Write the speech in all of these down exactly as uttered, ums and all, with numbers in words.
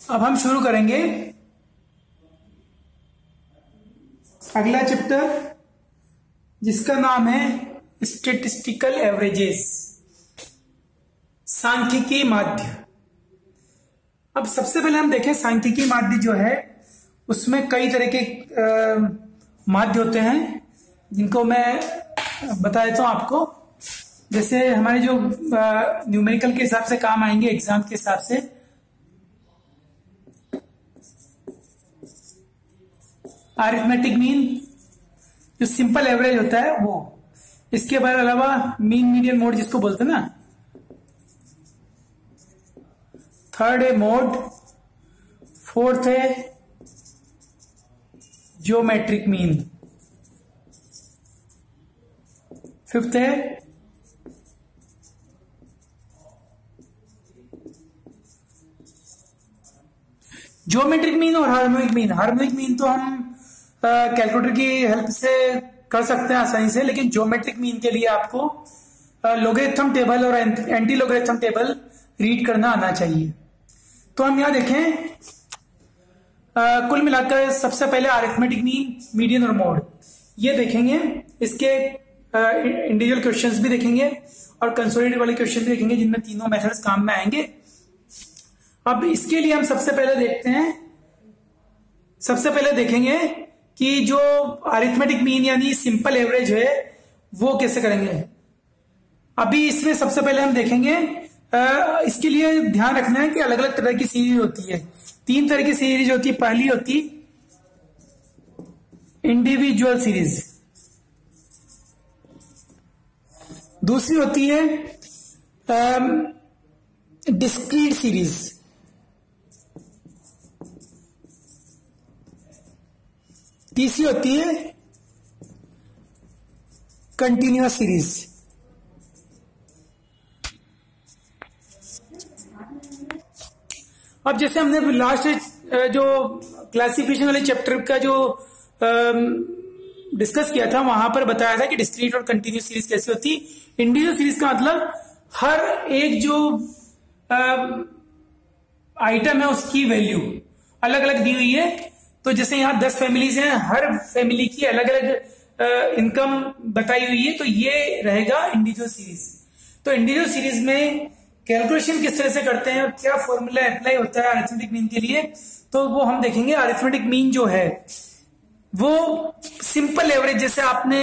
अब हम शुरू करेंगे अगला चैप्टर जिसका नाम है स्टैटिस्टिकल एवरेजेस, सांख्यिकी माध्य। अब सबसे पहले हम देखें सांख्यिकी माध्य जो है उसमें कई तरह के माध्य होते हैं जिनको मैं बता देता हूं आपको। जैसे हमारे जो न्यूमेरिकल के हिसाब से काम आएंगे एग्जाम के हिसाब से, अरिथमेटिक मीन जो सिंपल एवरेज होता है वो, इसके बाद अलावा मीन मीडियन मोड जिसको बोलते हैं ना, थर्ड है मोड, फोर्थ है ज्योमेट्रिक मीन, फिफ्थ है ज्योमेट्रिक मीन और हार्मोनिक मीन। हार्मोनिक मीन तो हम कैलकुलेटर की हेल्प से कर सकते हैं आसानी से, लेकिन ज्योमेट्रिक मीन के लिए आपको लोगरिथम टेबल और एंटी लोगरिथम टेबल रीड करना आना चाहिए। तो हम यहां देखें, आ, कुल मिलाकर सबसे पहले अरिथमेटिक मीन, मीडियन और मोड ये देखेंगे। इसके इंडिविजुअल क्वेश्चंस भी देखेंगे और कंसोलिडेटेड वाले क्वेश्चन भी देखेंगे जिनमें तीनों मेथड्स काम में आएंगे। अब इसके लिए हम सबसे पहले देखते हैं, सबसे पहले देखेंगे कि जो अरिथमेटिक मीन यानी सिंपल एवरेज है वो कैसे करेंगे। अभी इसमें सबसे पहले हम देखेंगे, आ, इसके लिए ध्यान रखना है कि अलग अलग तरह की सीरीज होती है। तीन तरह की सीरीज होती है। पहली होती इंडिविजुअल सीरीज, दूसरी होती है डिस्क्रीट सीरीज, तीसरी होती है कंटिन्यूअस सीरीज। अब जैसे हमने लास्ट जो क्लासिफिकेशन वाले चैप्टर का जो डिस्कस किया था वहां पर बताया था कि डिस्क्रीट और कंटिन्यूअस सीरीज कैसी होती। इंडिविजुअल सीरीज का मतलब हर एक जो आइटम है उसकी वैल्यू अलग अलग दी हुई है। तो जैसे यहाँ दस फैमिलीज हैं, हर फैमिली की अलग अलग इनकम बताई हुई है, तो ये रहेगा इंडिविजुअल सीरीज। तो इंडिविजुअल सीरीज में कैलकुलेशन किस तरह से करते हैं और क्या फॉर्मूला अप्लाई होता है अरिथमेटिक मीन के लिए, तो वो हम देखेंगे। अरिथमेटिक मीन जो है वो सिंपल एवरेज, जैसे आपने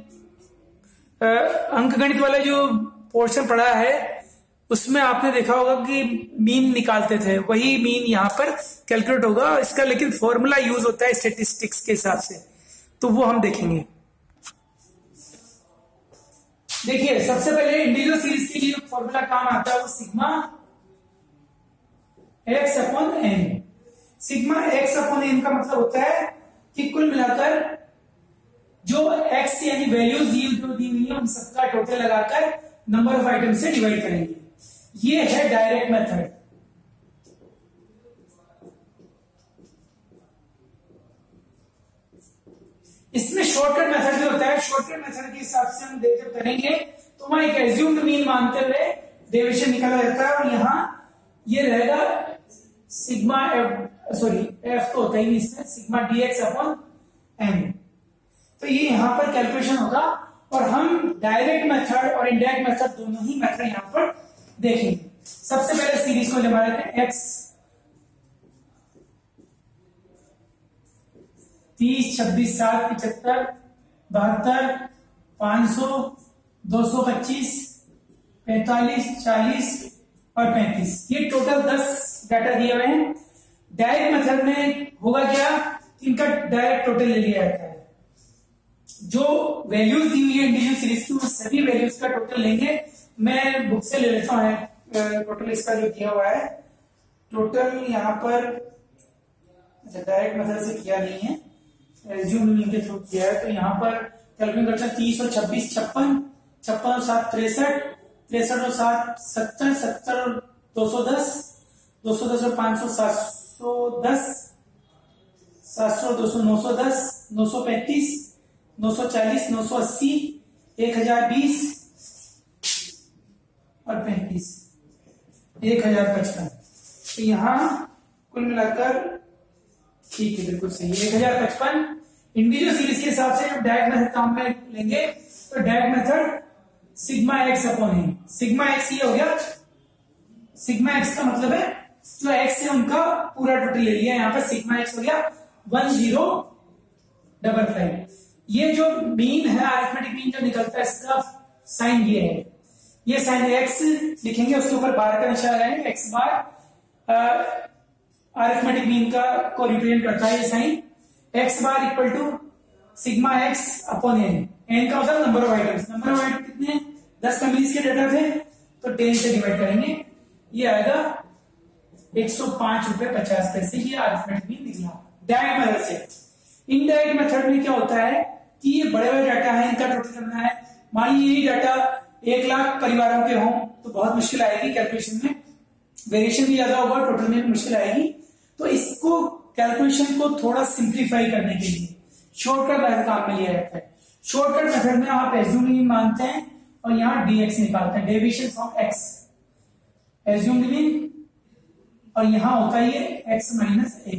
अंकगणित वाला जो पोर्शन पढ़ा है उसमें आपने देखा होगा कि मीन निकालते थे, वही मीन यहां पर कैलकुलेट होगा। इसका लेकिन फॉर्मूला यूज होता है स्टैटिस्टिक्स के हिसाब से, तो वो हम देखेंगे। देखिए सबसे पहले इंडिविजुअल सीरीज के लिए जो फॉर्मूला काम आता है वो sigma x upon n. Sigma x upon n का मतलब होता है कि कुल मिलाकर जो एक्स यानी वैल्यूज जो दी हुई है उन सबका टोटल लगाकर नंबर ऑफ आइटम से डिवाइड करेंगे। ये है डायरेक्ट मेथड। इसमें शॉर्टकट मेथड भी होता है। शॉर्टकट मेथड के हिसाब से हम जब करेंगे तो वहां एक एज्यूम्ड मीन मानते हुए डेविएशन निकाला जाता है और यहां ये रहेगा सिग्मा एफ, सॉरी एफ तो होता ही नहीं इसमें, sigma d x upon n. तो ये यहां पर कैलकुलेशन होगा और हम डायरेक्ट मेथड और इनडायरेक्ट मेथड दोनों ही मेथड यहां पर देखेंगे। सबसे पहले सीरीज को जमा लेते हैं। एक्स तीस, छब्बीस, सात, पिछहत्तर, बहत्तर, पांच सौ, दो सौ पच्चीस, पैंतालीस, चालीस और पैंतीस, ये टोटल दस डाटा दिए हुए हैं। डायरेक्ट मेथड में होगा क्या, इनका डायरेक्ट टोटल ले लिया जाता है। जो वैल्यूज दी हुई है इंडिविजुअल सीरीज की वो सभी वैल्यूज का टोटल लेंगे। मैं बुक से ले लेता हूं टोटल इसका जो दिया हुआ है। टोटल यहाँ पर डायरेक्ट मेथड से किया नहीं है, एज्यूम के थ्रू किया है। तो यहाँ पर कैलकुलेट करते हैं तीस और छब्बीस छप्पन, छप्पन और सात तिरसठ, तिरसठ और सात सत्तर, सत्तर और दो सौ दस, दो सौ दस और पांच सौ सात सौ दस, सात सौ दो सौ नौ सौ दस, नौ सौ पैंतीस, नौ सौ चालीस, नौ सौ अस्सी, एक हजार बीस और पैंतीस, एक हजार पचपन। तो यहाँ कुल मिलाकर ठीक है, बिल्कुल सही है। एक हजार पचपन इंडिविजुअल सीरीज के हिसाब से जब डायरेक्ट मेथड काम में लेंगे तो direct method sigma x upon n, sigma x ये हो गया, सिग्मा एक्स का मतलब है जो एक्स है उनका पूरा टोटल ले लिया, यहाँ पर सिग्मा एक्स हो गया वन जीरो डबल फाइव। ये जो मीन है अरिथमेटिक मीन जो निकलता है इसका साइन ये है, ये साइन एक्स लिखेंगे उसके ऊपर बार का निशान लगाएंगे, एक्स बार अरिथमेटिक मीन का को रिप्रेजेंट करता है ये sign, x bar equal to sigma x upon n, n का मतलब number of items, number of item कितने दस फैमिलीज के डेटा थे तो टेन से डिवाइड करेंगे, ये आएगा एक सौ पांच रुपए पचास पैसे, ये अरिथमेटिक मीन निकला डायरेक्ट मेथड से। इनडायरेक्ट मेथड में क्या होता है कि ये बड़े बड़े डाटा है, इनका टोटल करना है, मान लीजिए यही डाटा एक लाख परिवारों के हों तो बहुत मुश्किल आएगी कैलकुलेशन में, वेरिएशन भी ज्यादा होगा, टोटल में भी मुश्किल आएगी। तो इसको कैलकुलेशन को थोड़ा सिंप्लीफाई करने के लिए शॉर्टकट मेथड काम में लिया जाता है। शॉर्टकट मेथड में आप एज्यूम लिमिट मानते हैं और यहाँ डीएक्स निकालते हैं, deviation from x, assume limit, और यहां होता है ये x माइनस ए।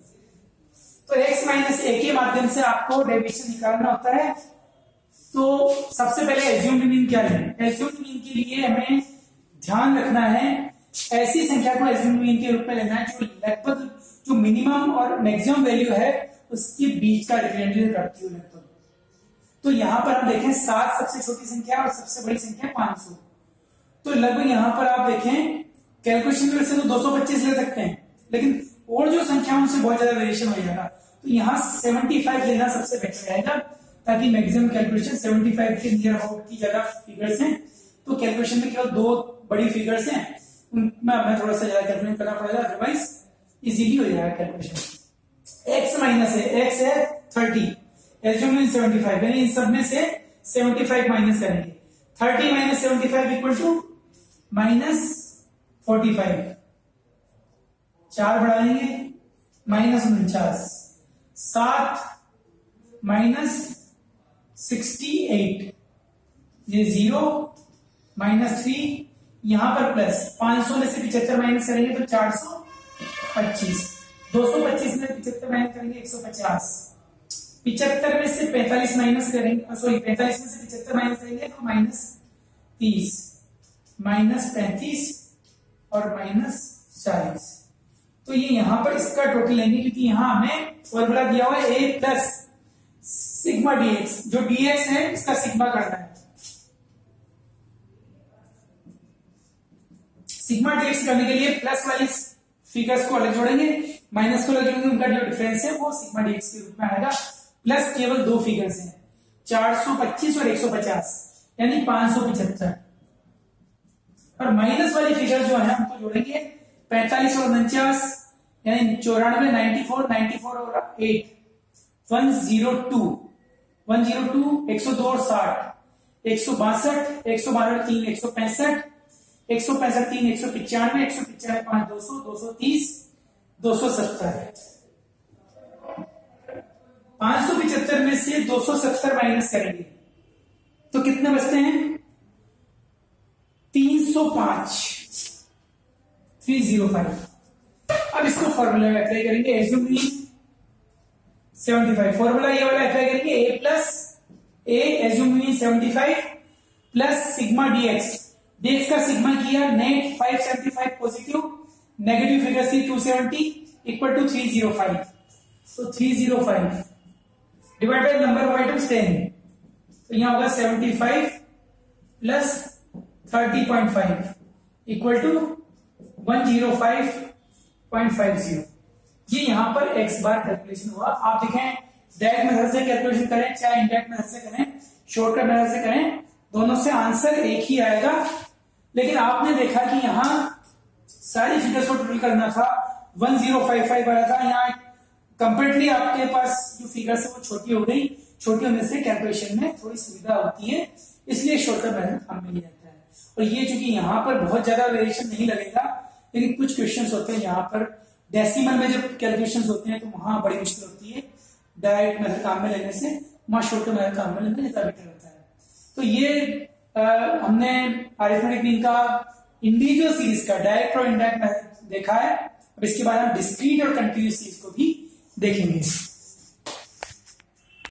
तो x माइनस ए के माध्यम से आपको डेविएशन निकालना होता है। तो सबसे पहले एज्यूम मीन क्या है, एज्यूम मीन के लिए हमें ध्यान रखना है ऐसी संख्या को एज्यूम मीन के रूप में लेना है जो लगभग जो मिनिमम और मैक्सिमम वैल्यू है उसके बीच का रिप्रेजेंटेटिव करती हो लगभग। तो यहां पर हम देखें सात सबसे छोटी संख्या और सबसे बड़ी संख्या पांच सौ, तो लगभग यहां पर आप देखें कैलकुलेशन में से तो दो सौ पच्चीस ले सकते हैं, लेकिन और जो संख्या उनसे बहुत ज्यादा वेरिएशन हो जाएगा, तो यहाँ पचहत्तर लेना सबसे बेटर रहेगा ताकि मैक्सिमम कैलकुलेशन पचहत्तर के नियर अबाउट की ज्यादा फिगर्स हैं, तो कैलकुलेशन में केवल दो बड़ी फिगर्स हैं उनमें हमें थोड़ा सा ज्यादा कैलकुलेट करना पड़ेगा, अदरवाइज इजीली हो जाएगा कैलकुलेशन। एक्स माइनस है, एक्स है थर्टी, एज्यूम इन सेवेंटी फाइव, यानी इन सब में से सेवेंटी फाइव माइनस करेंगे, thirty minus seventy five equal to minus forty five, चार बढ़ाएंगे माइनस उनचास, सात माइनस सिक्सटी एट, ये जीरो माइनस थ्री, यहां पर प्लस, पांच सौ में से पिछहत्तर माइनस करेंगे तो चार सौ पच्चीस, दो सौ पच्चीस में पिछहत्तर माइनस करेंगे एक सौ पचास, पिछहत्तर में से पैंतालीस माइनस करेंगे, सॉरी पैंतालीस में से पिछहत्तर माइनस करेंगे तो माइनस तीस, माइनस पैंतीस और माइनस चालीस। तो ये यहां पर इसका टोटल लेंगे क्योंकि यहां हमें फॉर्मूला दिया हुआ है ए प्लस सिग्मा डीएक्स, जो डीएक्स है इसका सिग्मा करना है, सिग्मा डीएक्स करने के लिए प्लस वाली फिगर्स को अलग जोड़ेंगे, माइनस को अलग जोड़ेंगे, उनका जो डिफरेंस है वो सिग्मा डीएक्स के रूप में आएगा, प्लस केवल दो फिगर्स हैं चार सौ पच्चीस और एक सौ पचास यानी पांच सौ पिछहत्तर, और माइनस वाली फिगर जो है हमको जोड़ेंगे पैंतालीस और उनचास यानी चौरानवे, नाइन्टी फोर, नाइन्टी फोर और eight, one zero two, one zero two, एक सौ दो और साठ, एक सौ बासठ, एक सौ बारह तीन, एक सौ पैंसठ, एक सौ पैंसठ तीन, एक सौ पिचानवे, एक सौ पिचानवे पांच, दो सौ, दो सौ तीस, दो सौ सत्तर, पांच सौ पिछहत्तर में से दो सौ सत्तर माइनस करेंगे तो कितने बचते हैं, तीन सौ पांच, थ्री जीरो फाइव। अब इसको फॉर्मूला में अप्लाई करेंगे, एज्यूम सेवेंटी फाइव, फॉर्मूला ये वाला अप्लाई करेंगे, A plus A assume seventy five plus sigma d x, d x का सिग्मा किया net five seventy five positive, negative figure थी two seventy equal to three zero five, तो three zero five divide by number of items ten, तो यहां होगा seventy five plus thirty point five equal to one zero five point five zero, ये यहां पर x बार calculation हुआ। आप देखें डायरेक्ट मेथड से कैलकुलेशन करें चाहे इनडायरेक्ट मेथड से करें, शॉर्टकट मेथड से करें, दोनों से आंसर एक ही आएगा, लेकिन आपने देखा कि यहां सारी फिगर्स को टोटल करना था, वन जीरो फाइव फाइव वाला था, यहाँ कंपेरेटिवली आपके पास जो फिगर्स है वो छोटी हो गई, छोटी होने से कैलकुलेशन में थोड़ी सुविधा होती है, इसलिए शॉर्टकट मेथड काम में लिया जाता है। और ये चूंकि यहाँ पर बहुत ज्यादा वेरिएशन नहीं लगेगा, लेकिन कुछ क्वेश्चंस होते हैं यहाँ पर डेसिमल में जब कैलकुलेशंस होते हैं तो वहां बड़ी मुश्किल होती है, डायरेक्ट मेथड काम में लेने से वहां शॉर्टकट मेथड काम में लेने ज्यादा बेटर होता है। तो ये आ, हमने अरिथमेटिक मीन का इंडिविजुअल सीरीज का डायरेक्ट और इनडायरेक्ट मेथड देखा है, अब इसके बाद हम डिस्क्रीट और कंटिन्यूस सीरीज को भी देखेंगे।